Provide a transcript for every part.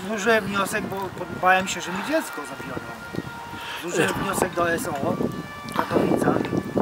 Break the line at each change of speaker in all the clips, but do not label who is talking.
złożyłem wniosek, bo bałem się, że mi dziecko zabiorą. Złożyłem wniosek do SO w Katowicach,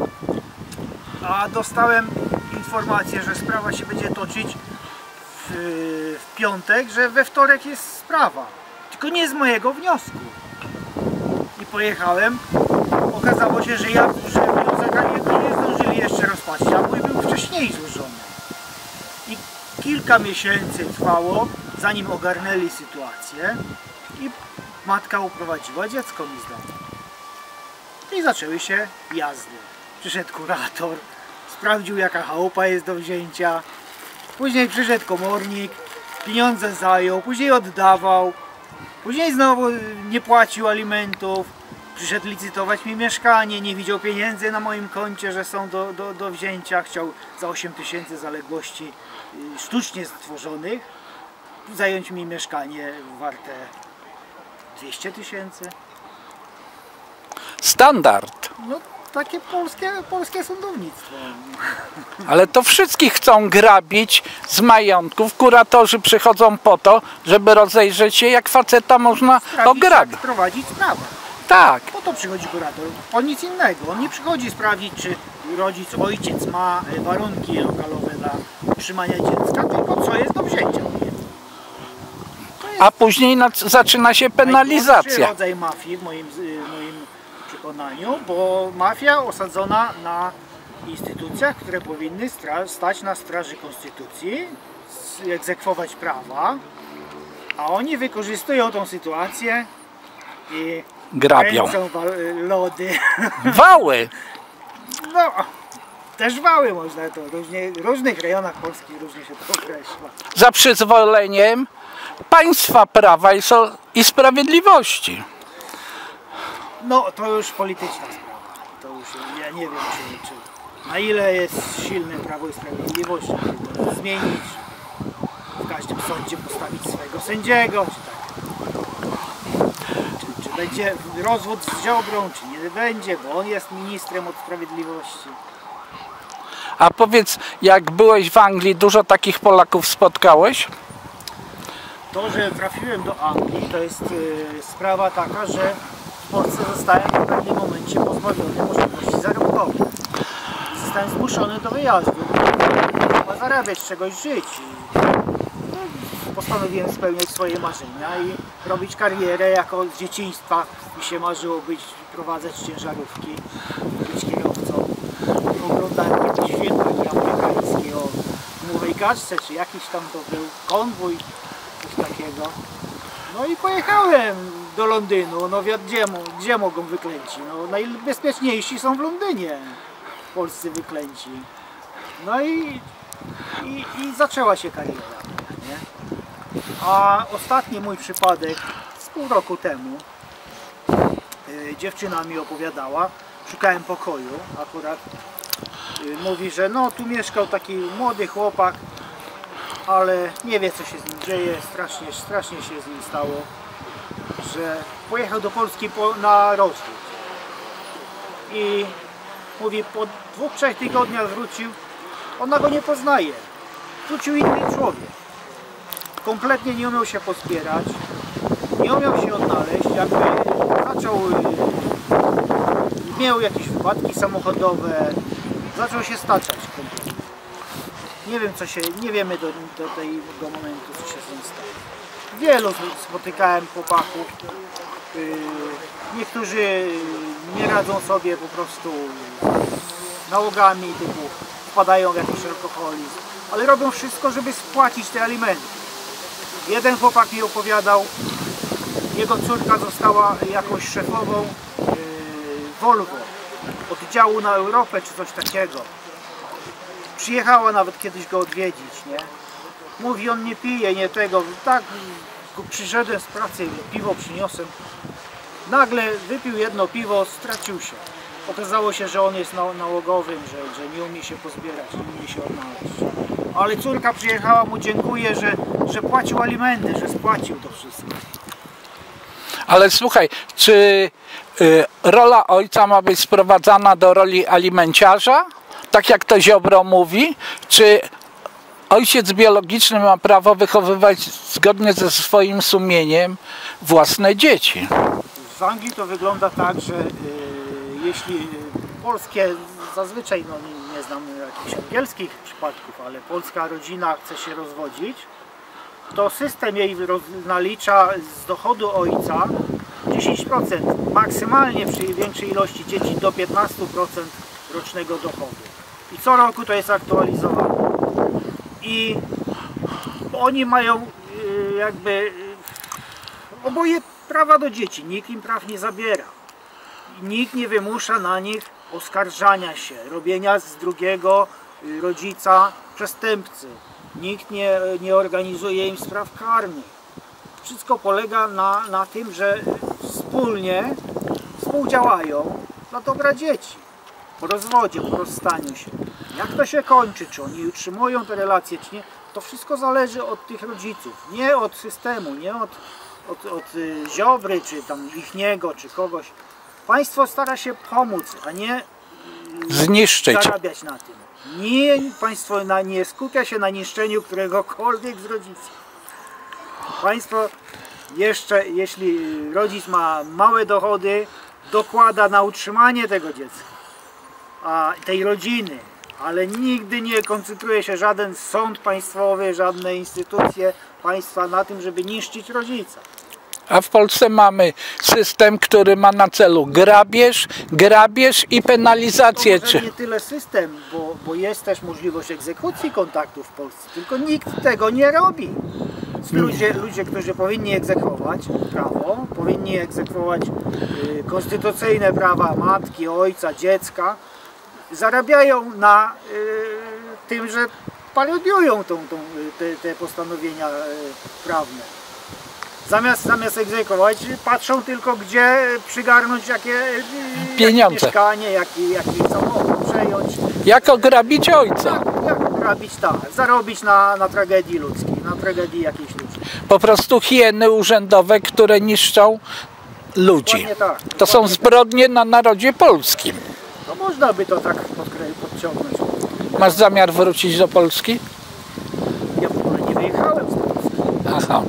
a dostałem informację, że sprawa się będzie toczyć w piątek, że we wtorek jest sprawa. Tylko nie z mojego wniosku. I pojechałem. Okazało się, że ja złożyłem wniosek, a jego nie zdążyli jeszcze rozpatrzyć, a mój był wcześniej złożony. I kilka miesięcy trwało, zanim ogarnęli sytuację i matka uprowadziła dziecko mi z domu. I zaczęły się jazdy. Przyszedł kurator, sprawdził, jaka chałupa jest do wzięcia. Później przyszedł komornik, pieniądze zajął, później oddawał. Później znowu nie płacił alimentów. Przyszedł licytować mi mieszkanie, nie widział pieniędzy na moim koncie, że są do wzięcia. Chciał za 8 000 zaległości sztucznie stworzonych zająć mi mieszkanie warte 200 000.
Standard.
No takie polskie sądownictwo.
Ale to wszystkich chcą grabić z majątków. Kuratorzy przychodzą po to, żeby rozejrzeć się, jak faceta można ograbić.
Prowadzić sprawę.
Tak.
Po to przychodzi kurator. O nic innego. On nie przychodzi sprawdzić, czy ojciec ma warunki lokalowe dla utrzymania dziecka, tylko co jest do wzięcia.
A później zaczyna się penalizacja.
Najgorszy rodzaj mafii w moim przekonaniu, bo mafia osadzona na instytucjach, które powinny stać na straży konstytucji, egzekwować prawa, a oni wykorzystują tą sytuację i
grabią.
Lody.
Wały.
No, też wały można to. W różnych rejonach Polski różnie się to określa.
Za przyzwoleniem państwa prawa i sprawiedliwości.
No, to już polityczna sprawa. To już ja nie wiem, czy na ile jest silne Prawo i Sprawiedliwość, żeby to zmienić, w każdym sądzie postawić swojego sędziego, czy tak. Czy będzie rozwód z Ziobrą, czy nie będzie, bo on jest ministrem od sprawiedliwości.
A powiedz, jak byłeś w Anglii, dużo takich Polaków spotkałeś?
To, że trafiłem do Anglii, to jest sprawa taka, że w Polsce zostałem w pewnym momencie pozbawiony możliwości zarobkowych. Zostałem zmuszony do wyjazdu. Trzeba zarabiać, z czegoś żyć. Postanowiłem spełniać swoje marzenia i robić karierę. Jako z dzieciństwa mi się marzyło prowadzać ciężarówki, być kierowcą. Oglądałem jakiś film amerykański o Nowej Kaczce, czy jakiś tam to był konwój, coś takiego. No i pojechałem do Londynu. No gdzie mogą wyklęci? No najbezpieczniejsi są w Londynie, polscy wyklęci. No i zaczęła się kariera. Nie? A ostatni mój przypadek z pół roku temu, dziewczyna mi opowiadała, szukałem pokoju, akurat mówi, że no tu mieszkał taki młody chłopak, ale nie wie, co się z nim dzieje, strasznie się z nim stało, że pojechał do Polski na rozwód i mówi, po 2-3 tygodniach wrócił, ona go nie poznaje, wrócił inny człowiek, kompletnie nie umiał się pozbierać, nie umiał się odnaleźć, jakby miał jakieś wypadki samochodowe, zaczął się staczać kompletnie. Nie wiem, nie wiemy do tego momentu, co się z nim stało. Wielu spotykałem chłopaków, niektórzy nie radzą sobie po prostu nałogami, typu wpadają w jakiś alkoholizm, ale robią wszystko, żeby spłacić te alimenty. Jeden chłopak mi opowiadał, jego córka została jakąś szefową Volvo, oddziału na Europę czy coś takiego. Przyjechała nawet kiedyś go odwiedzić, nie? Mówi, on nie pije, nie tego. Tak, przyszedłem z pracy, piwo przyniosłem. Nagle wypił jedno piwo, stracił się. Okazało się, że on jest nałogowym, że nie umie się pozbierać, nie umie się odnaleźć. Ale córka przyjechała, mu dziękuję, że płacił alimenty, że spłacił to wszystko.
Ale słuchaj, czy rola ojca ma być sprowadzana do roli alimenciarza? Tak jak to Ziobro mówi? Czy ojciec biologiczny ma prawo wychowywać zgodnie ze swoim sumieniem własne dzieci.
W Anglii to wygląda tak, że jeśli polskie, zazwyczaj no nie znam jakichś angielskich przypadków, ale polska rodzina chce się rozwodzić, to system jej nalicza z dochodu ojca 10%, maksymalnie przy większej ilości dzieci do 15% rocznego dochodu. I co roku to jest aktualizowane. I oni mają jakby oboje prawa do dzieci, nikt im praw nie zabiera. Nikt nie wymusza na nich oskarżania się, robienia z drugiego rodzica przestępcy. Nikt nie organizuje im spraw karnych. Wszystko polega na tym, że wspólnie współdziałają dla dobra dzieci. Po rozwodzie, po rozstaniu się. Jak to się kończy, czy oni utrzymują te relacje, czy nie, to wszystko zależy od tych rodziców. Nie od systemu, nie od Ziobry, czy tam ichniego, czy kogoś. Państwo stara się pomóc, a nie
Zniszczyć.
zarabiać na tym. Państwo nie skupia się na niszczeniu któregokolwiek z rodziców. Państwo jeszcze, jeśli rodzic ma małe dochody, dokłada na utrzymanie tego dziecka, tej rodziny, ale nigdy nie koncentruje się żaden sąd państwowy, żadne instytucje państwa na tym, żeby niszczyć rodzica.
A w Polsce mamy system, który ma na celu grabież i penalizację.
To może nie tyle system, bo jest też możliwość egzekucji kontaktów w Polsce, tylko nikt tego nie robi. Ludzie, którzy powinni egzekwować prawo, powinni egzekwować konstytucyjne prawa matki, ojca, dziecka, zarabiają na tym, że parodiują te postanowienia prawne. Zamiast egzekwować, patrzą tylko, gdzie przygarnąć jakie
pieniądze,
mieszkanie, jaki samochód przejąć.
Jak ograbić ojca.
Jak ograbić, tak. Zarobić na tragedii ludzkiej, na tragedii jakiejś ludzkiej.
Po prostu hieny urzędowe, które niszczą ludzi.
Tak,
to są zbrodnie na narodzie polskim.
No można by to tak podciągnąć.
Masz zamiar wrócić do Polski?
Ja w ogóle nie wyjechałem z Polski.
Aha.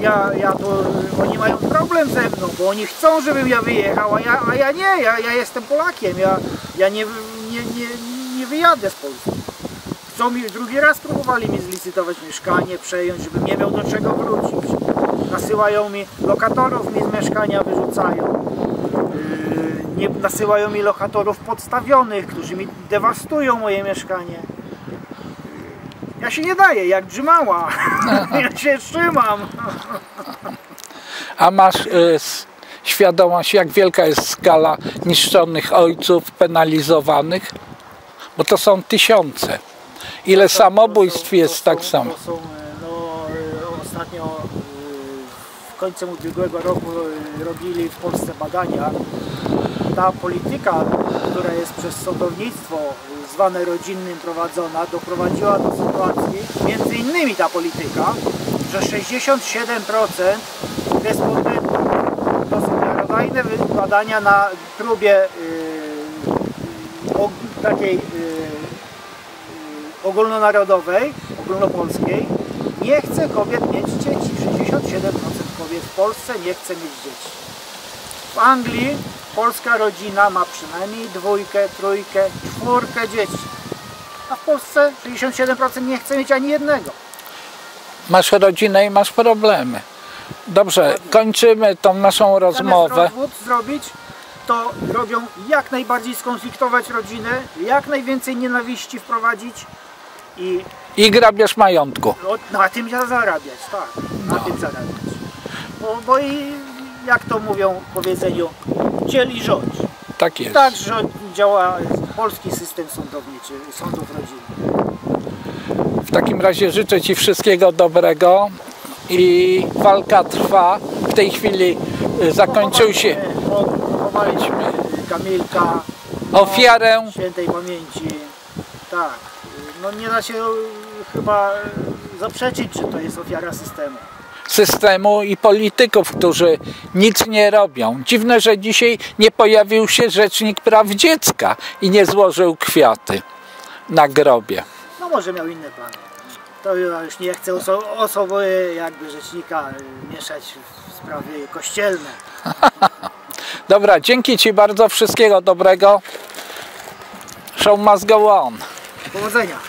Oni mają problem ze mną, bo oni chcą, żebym ja wyjechał, a ja nie, ja jestem Polakiem, ja nie wyjadę z Polski. Drugi raz próbowali mi zlicytować mieszkanie, przejąć, żebym nie miał do czego wrócić. Nasyłają mi, lokatorów mi z mieszkania wyrzucają. Nasyłają mi lokatorów podstawionych, którzy mi dewastują moje mieszkanie. Ja się nie daję, jak drzymała. Ja się trzymam.
A masz świadomość, jak wielka jest skala niszczonych ojców, penalizowanych? Bo to są tysiące. Ile samobójstw jest tak samo?
Ostatnio w końcu ubiegłego roku robili w Polsce badania. Ta polityka, która jest przez sądownictwo zwane rodzinnym prowadzona, doprowadziła do sytuacji, między innymi ta polityka, że 67% respondentów, to są miarodajne badania na próbie takiej ogólnonarodowej, ogólnopolskiej, nie chce kobiet mieć dzieci. 67% kobiet w Polsce nie chce mieć dzieci. W Anglii polska rodzina ma przynajmniej 2, 3, 4 dzieci. A w Polsce 67% nie chce mieć ani jednego.
Masz rodzinę i masz problemy. Dobrze, kończymy tą naszą rozmowę.
Zamiast rozwód zrobić, to robią jak najbardziej skonfliktować rodzinę, jak najwięcej nienawiści wprowadzić
i grabież majątku.
Na tym zarabiać, tak. Na tym zarabiać. Bo i jak to mówią w powiedzeniu, dziel i rządź.
Tak jest.
Tak działa polski system sądowniczy, sądów rodzinnych.
W takim razie życzę Ci wszystkiego dobrego i walka trwa. W tej chwili zakończył się.
Pochowaliśmy Kamilka,
ofiarę
świętej pamięci. Tak. No nie da się chyba zaprzeczyć, że to jest ofiara systemu
i polityków, którzy nic nie robią. Dziwne, że dzisiaj nie pojawił się Rzecznik Praw Dziecka i nie złożył kwiaty na grobie.
No może miał inne plany. to ja już nie chcę osoby jakby rzecznika mieszać w sprawy kościelne.
Dobra, dzięki Ci bardzo, wszystkiego dobrego. Show must go on.
Powodzenia.